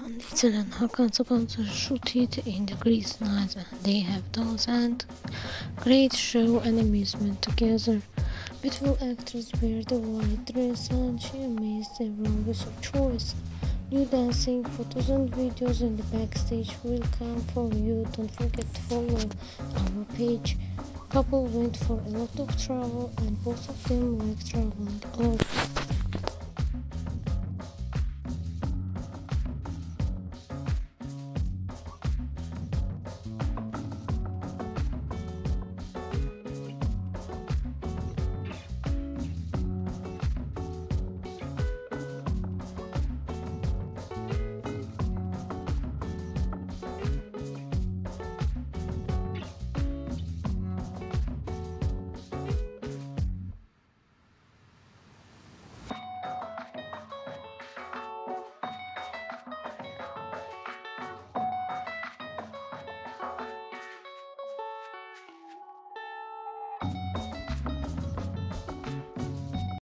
Ercel and Hakan Sapanci shooted in the Greece night, and they have done and great show and amusement together. Beautiful actors wear the white dress and she amazed everyone with her choice. New dancing photos and videos in the backstage will come for you. Don't forget to follow our page. Couple went for a lot of travel and both of them like traveling a lot.